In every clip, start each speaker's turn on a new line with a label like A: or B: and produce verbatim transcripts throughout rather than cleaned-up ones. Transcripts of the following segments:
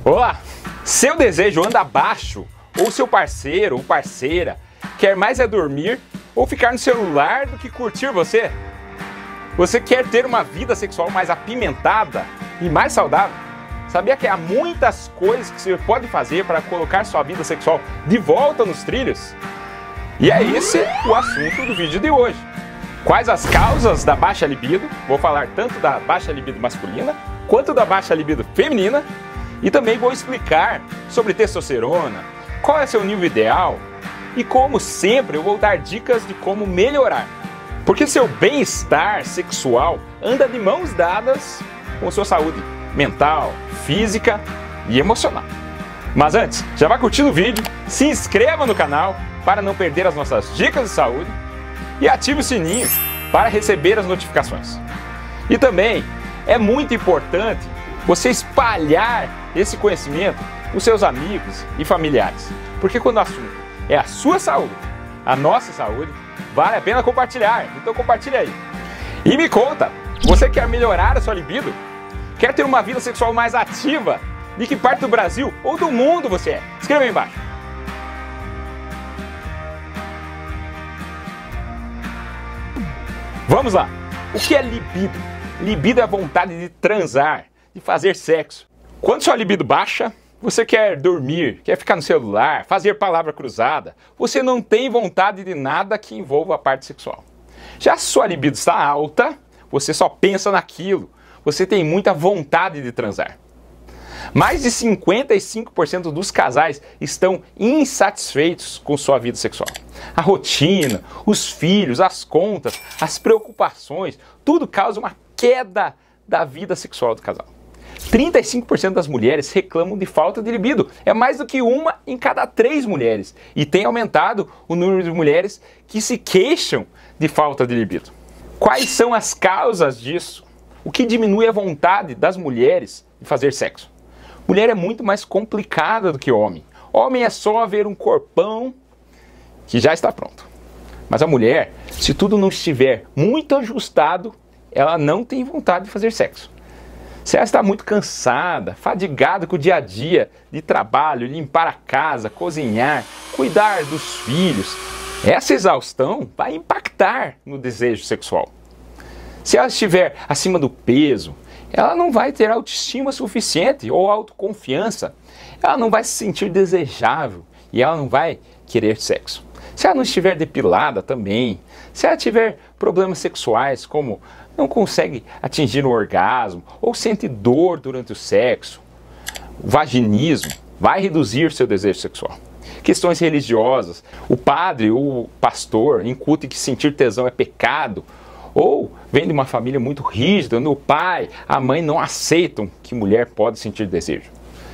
A: Olá! Seu desejo anda baixo, ou seu parceiro ou parceira quer mais é dormir ou ficar no celular do que curtir você? Você quer ter uma vida sexual mais apimentada e mais saudável? Sabia que há muitas coisas que você pode fazer para colocar sua vida sexual de volta nos trilhos? E é esse o assunto do vídeo de hoje. Quais as causas da baixa libido? Vou falar tanto da baixa libido masculina quanto da baixa libido feminina. E também vou explicar sobre testosterona, qual é seu nível ideal e, como sempre, eu vou dar dicas de como melhorar. Porque seu bem-estar sexual anda de mãos dadas com sua saúde mental, física e emocional. Mas antes, já vai curtindo o vídeo, se inscreva no canal para não perder as nossas dicas de saúde e ative o sininho para receber as notificações. E também é muito importante você espalhar esse conhecimento com seus amigos e familiares. Porque quando o assunto é a sua saúde, a nossa saúde, vale a pena compartilhar. Então compartilha aí. E me conta, você quer melhorar a sua libido? Quer ter uma vida sexual mais ativa? De que parte do Brasil ou do mundo você é? Escreva aí embaixo. Vamos lá. O que é libido? Libido é a vontade de transar, de fazer sexo. Quando sua libido baixa, você quer dormir, quer ficar no celular, fazer palavra cruzada, você não tem vontade de nada que envolva a parte sexual. Já se sua libido está alta, você só pensa naquilo, você tem muita vontade de transar. Mais de cinquenta e cinco por cento dos casais estão insatisfeitos com sua vida sexual. A rotina, os filhos, as contas, as preocupações, tudo causa uma queda da vida sexual do casal. trinta e cinco por cento das mulheres reclamam de falta de libido. É mais do que uma em cada três mulheres. E tem aumentado o número de mulheres que se queixam de falta de libido. Quais são as causas disso? O que diminui a vontade das mulheres de fazer sexo? Mulher é muito mais complicada do que homem. Homem é só ver um corpão que já está pronto. Mas a mulher, se tudo não estiver muito ajustado, ela não tem vontade de fazer sexo. Se ela está muito cansada, fadigada com o dia a dia de trabalho, limpar a casa, cozinhar, cuidar dos filhos, essa exaustão vai impactar no desejo sexual. Se ela estiver acima do peso, ela não vai ter autoestima suficiente ou autoconfiança, ela não vai se sentir desejável e ela não vai querer sexo. Se ela não estiver depilada também, se ela tiver problemas sexuais como não consegue atingir o orgasmo ou sente dor durante o sexo, o vaginismo vai reduzir seu desejo sexual. Questões religiosas, o padre ou o pastor incute que sentir tesão é pecado, ou vem de uma família muito rígida, onde o pai, a mãe não aceitam que mulher pode sentir desejo.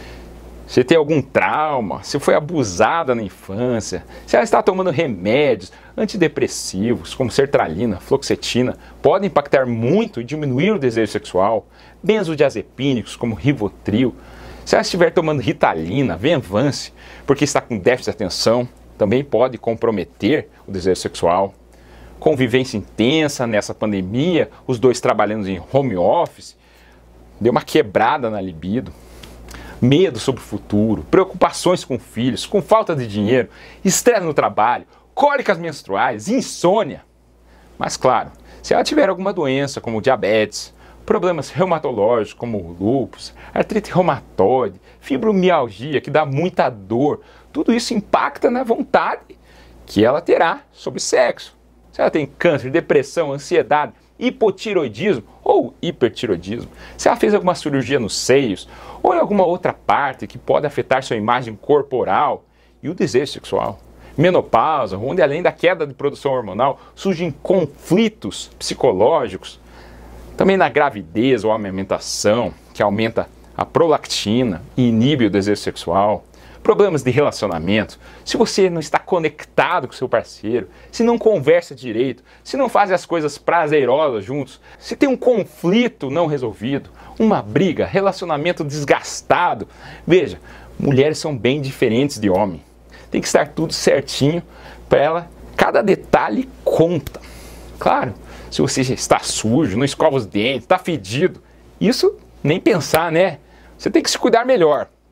A: Se tem algum trauma, se foi abusada na infância, se ela está tomando remédios antidepressivos, como sertralina, fluoxetina, podem impactar muito e diminuir o desejo sexual. Benzodiazepínicos, como Rivotril. Se ela estiver tomando Ritalina, Venvance, porque está com déficit de atenção, também pode comprometer o desejo sexual. Convivência intensa nessa pandemia, os dois trabalhando em home office, deu uma quebrada na libido. Medo sobre o futuro, preocupações com filhos, com falta de dinheiro, estresse no trabalho, cólicas menstruais, insônia. Mas claro, se ela tiver alguma doença como diabetes, problemas reumatológicos como lúpus, artrite reumatoide, fibromialgia que dá muita dor, tudo isso impacta na vontade que ela terá sobre sexo. Se ela tem câncer, depressão, ansiedade, hipotiroidismo ou hipertiroidismo, se ela fez alguma cirurgia nos seios ou em alguma outra parte que pode afetar sua imagem corporal e o desejo sexual. Menopausa, onde além da queda de produção hormonal surgem conflitos psicológicos. Também na gravidez ou amamentação, que aumenta a prolactina e inibe o desejo sexual. Problemas de relacionamento, se você não está conectado com seu parceiro, se não conversa direito, se não faz as coisas prazerosas juntos, se tem um conflito não resolvido, uma briga, relacionamento desgastado. Veja, mulheres são bem diferentes de homem. Tem que estar tudo certinho para ela, cada detalhe conta. Claro, se você já está sujo, não escova os dentes, está fedido, isso nem pensar, né? Você tem que se cuidar melhor.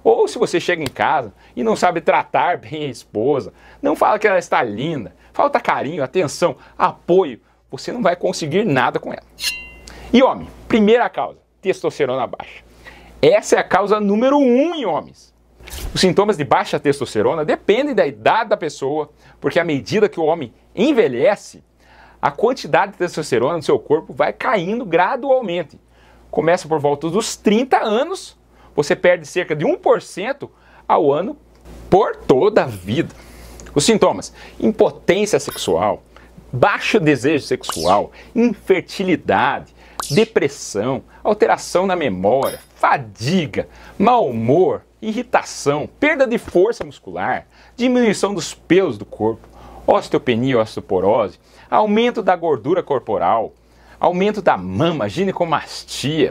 A: Ou se você chega em casa e não sabe tratar bem a esposa, não fala que ela está linda, falta carinho, atenção, apoio, você não vai conseguir nada com ela. E homem, primeira causa, testosterona baixa. Essa é a causa número um em homens. Os sintomas de baixa testosterona dependem da idade da pessoa, porque à medida que o homem envelhece, a quantidade de testosterona no seu corpo vai caindo gradualmente. Começa por volta dos trinta anos, você perde cerca de um por cento ao ano por toda a vida. Os sintomas: impotência sexual, baixo desejo sexual, infertilidade, depressão, alteração na memória, fadiga, mau humor, irritação, perda de força muscular, diminuição dos pelos do corpo, osteopenia, osteoporose, aumento da gordura corporal, aumento da mama, ginecomastia.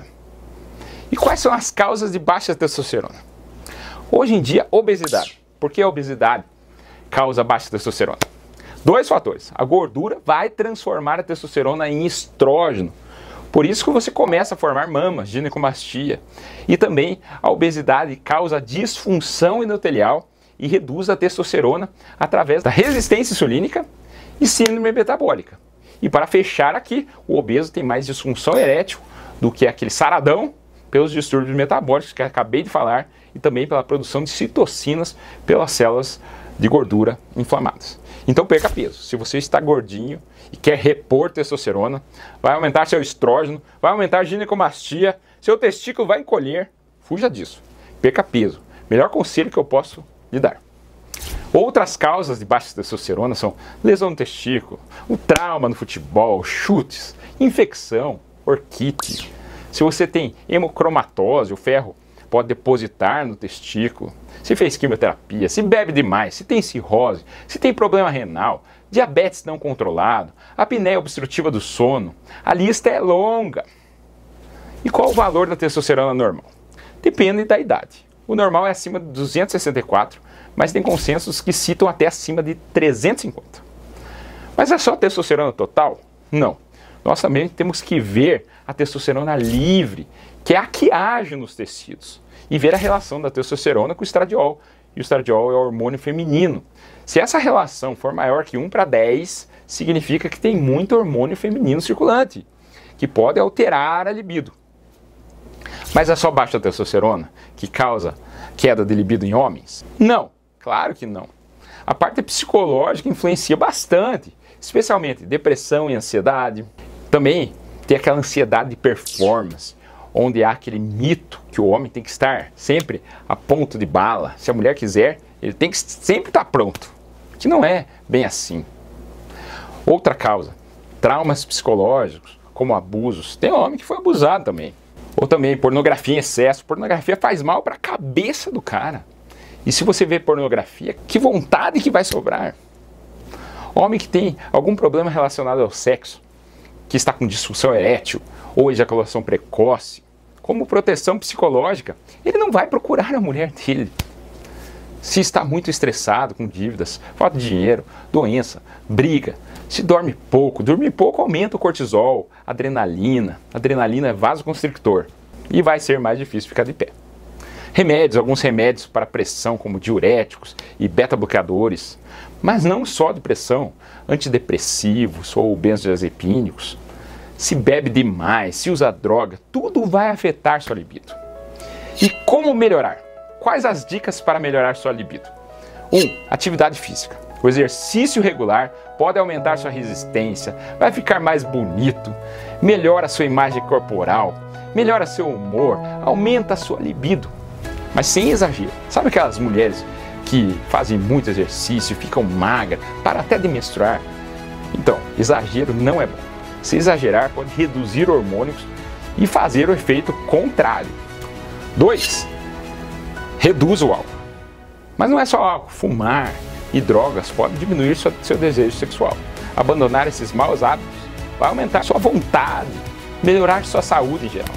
A: E quais são as causas de baixa testosterona? Hoje em dia, obesidade. Por que a obesidade causa baixa testosterona? Dois fatores. A gordura vai transformar a testosterona em estrógeno. Por isso que você começa a formar mamas, ginecomastia. E também a obesidade causa disfunção endotelial e reduz a testosterona através da resistência insulínica e síndrome metabólica. E para fechar aqui, o obeso tem mais disfunção erétil do que aquele saradão pelos distúrbios metabólicos que acabei de falar e também pela produção de citocinas pelas células de gordura inflamadas. Então perca peso. Se você está gordinho e quer repor testosterona, vai aumentar seu estrógeno, vai aumentar a ginecomastia, seu testículo vai encolher. Fuja disso. Perca peso. Melhor conselho que eu posso lhe dar. Outras causas de baixa testosterona são lesão no testículo, o trauma no futebol, chutes, infecção, orquite. Se você tem hemocromatose, o ferro pode depositar no testículo. Se fez quimioterapia, se bebe demais, se tem cirrose, se tem problema renal, diabetes não controlado, apneia obstrutiva do sono. A lista é longa. E qual o valor da testosterona normal? Depende da idade. O normal é acima de duzentos e sessenta e quatro, mas tem consensos que citam até acima de trezentos e cinquenta. Mas é só testosterona total? Não. Nós também temos que ver a testosterona livre, que é a que age nos tecidos, e ver a relação da testosterona com o estradiol. E o estradiol é o hormônio feminino. Se essa relação for maior que um para dez, significa que tem muito hormônio feminino circulante, que pode alterar a libido. Mas é só baixa testosterona que causa queda de libido em homens? Não, claro que não. A parte psicológica influencia bastante, especialmente depressão e ansiedade. Também tem aquela ansiedade de performance, onde há aquele mito que o homem tem que estar sempre a ponto de bala. Se a mulher quiser, ele tem que sempre estar pronto, que não é bem assim. Outra causa, traumas psicológicos, como abusos. Tem homem que foi abusado também. Ou também pornografia em excesso. Pornografia faz mal para a cabeça do cara. E se você vê pornografia, que vontade que vai sobrar? Homem que tem algum problema relacionado ao sexo, que está com disfunção erétil ou ejaculação precoce, como proteção psicológica, ele não vai procurar a mulher dele. Se está muito estressado, com dívidas, falta de dinheiro, doença, briga, se dorme pouco, dormir pouco aumenta o cortisol, adrenalina, adrenalina é vasoconstrictor e vai ser mais difícil ficar de pé. Remédios, alguns remédios para pressão, como diuréticos e beta-bloqueadores, mas não só de pressão, antidepressivos ou benzodiazepínicos. Se bebe demais, se usa droga, tudo vai afetar sua libido. E como melhorar? Quais as dicas para melhorar sua libido? um. Atividade física. O exercício regular pode aumentar sua resistência, vai ficar mais bonito, melhora sua imagem corporal, melhora seu humor, aumenta a sua libido. Mas sem exagero. Sabe aquelas mulheres que fazem muito exercício, ficam magras, param até de menstruar? Então, exagero não é bom. Se exagerar, pode reduzir hormônios e fazer o efeito contrário. dois. Reduz o álcool. Mas não é só álcool. Fumar e drogas podem diminuir seu, seu desejo sexual. Abandonar esses maus hábitos vai aumentar sua vontade, melhorar sua saúde em geral.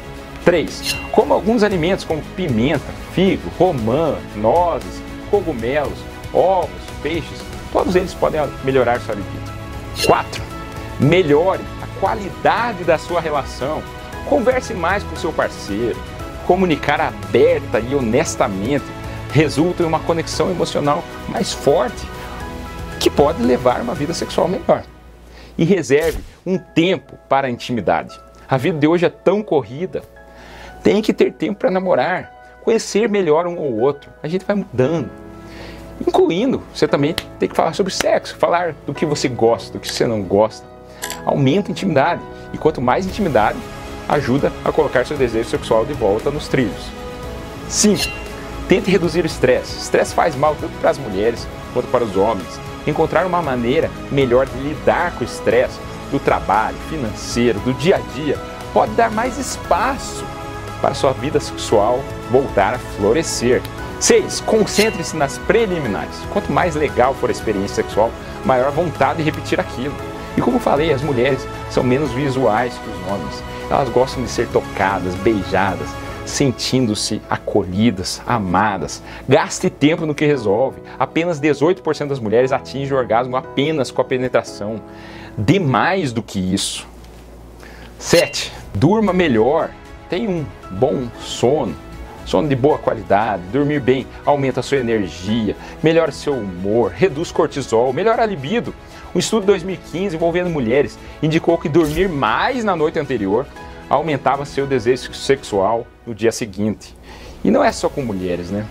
A: três. Coma alguns alimentos como pimenta, figo, romã, nozes, cogumelos, ovos, peixes. Todos eles podem melhorar sua libido. quatro. Melhore a qualidade da sua relação. Converse mais com seu parceiro. Comunicar aberta e honestamente resulta em uma conexão emocional mais forte, que pode levar a uma vida sexual melhor. E reserve um tempo para a intimidade. A vida de hoje é tão corrida. Tem que ter tempo para namorar, conhecer melhor um ao outro. A gente vai mudando. Incluindo, você também tem que falar sobre sexo, falar do que você gosta, do que você não gosta. Aumenta a intimidade. E quanto mais intimidade, ajuda a colocar seu desejo sexual de volta nos trilhos. cinco. Tente reduzir o estresse. O estresse faz mal tanto para as mulheres quanto para os homens. Encontrar uma maneira melhor de lidar com o estresse do trabalho, financeiro, do dia a dia, pode dar mais espaço para sua vida sexual voltar a florescer. seis. Concentre-se nas preliminares. Quanto mais legal for a experiência sexual, maior vontade de repetir aquilo. E como falei, as mulheres são menos visuais que os homens. Elas gostam de ser tocadas, beijadas, sentindo-se acolhidas, amadas. Gaste tempo no que resolve. Apenas dezoito por cento das mulheres atingem o orgasmo apenas com a penetração. Dê mais do que isso. sete. Durma melhor. Tenha um bom sono. Sono de boa qualidade. Dormir bem aumenta a sua energia, melhora seu humor, reduz cortisol, melhora a libido. Um estudo de dois mil e quinze envolvendo mulheres indicou que dormir mais na noite anterior aumentava seu desejo sexual no dia seguinte. E não é só com mulheres, né?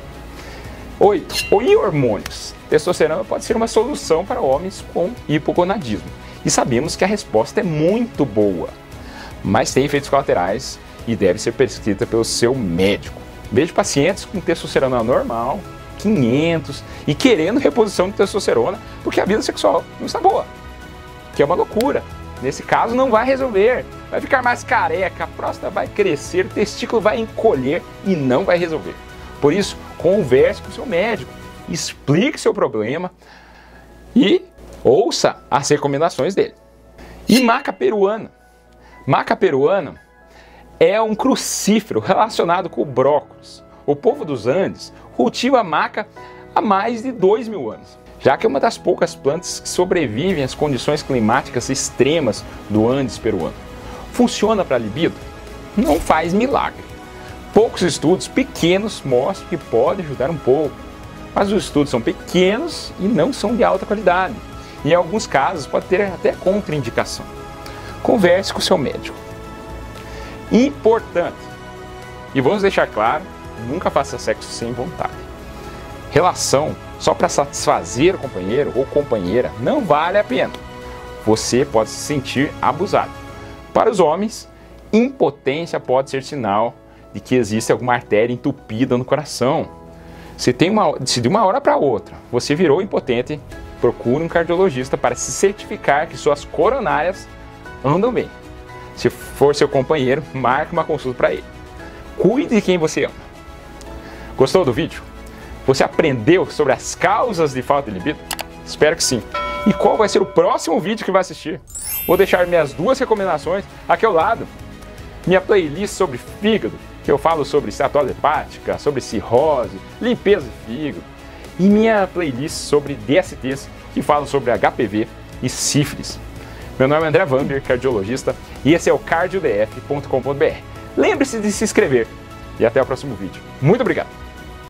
A: oito. E hormônios? Testosterona pode ser uma solução para homens com hipogonadismo. E sabemos que a resposta é muito boa, mas tem efeitos colaterais e deve ser prescrita pelo seu médico. Vejo pacientes com testosterona normal, quinhentos, e querendo reposição de testosterona porque a vida sexual não está boa, que é uma loucura. Nesse caso não vai resolver, vai ficar mais careca, a próstata vai crescer, o testículo vai encolher e não vai resolver. Por isso, converse com o seu médico, explique seu problema e ouça as recomendações dele. E maca peruana. Maca peruana é um crucífero relacionado com o brócolis. O povo dos Andes cultiva a maca há mais de dois mil anos, já que é uma das poucas plantas que sobrevivem às condições climáticas extremas do Andes peruano. Funciona para a libido? Não faz milagre. Poucos estudos pequenos mostram que pode ajudar um pouco, mas os estudos são pequenos e não são de alta qualidade. Em alguns casos pode ter até contraindicação. Converse com o seu médico. Importante, e vamos deixar claro, nunca faça sexo sem vontade. Relação só para satisfazer o companheiro ou companheira não vale a pena. Você pode se sentir abusado. Para os homens, impotência pode ser sinal de que existe alguma artéria entupida no coração. Se, tem uma, se de uma hora para outra você virou impotente, procure um cardiologista para se certificar que suas coronárias andam bem. Se for seu companheiro, marque uma consulta para ele. Cuide de quem você ama. Gostou do vídeo? Você aprendeu sobre as causas de falta de libido? Espero que sim. E qual vai ser o próximo vídeo que vai assistir? Vou deixar minhas duas recomendações aqui ao lado. Minha playlist sobre fígado, que eu falo sobre esteatose hepática, sobre cirrose, limpeza de fígado. E minha playlist sobre D S Ts, que falam sobre H P V e sífilis. Meu nome é André Vamber, cardiologista, e esse é o cardio d f ponto com ponto b r. Lembre-se de se inscrever e até o próximo vídeo. Muito obrigado!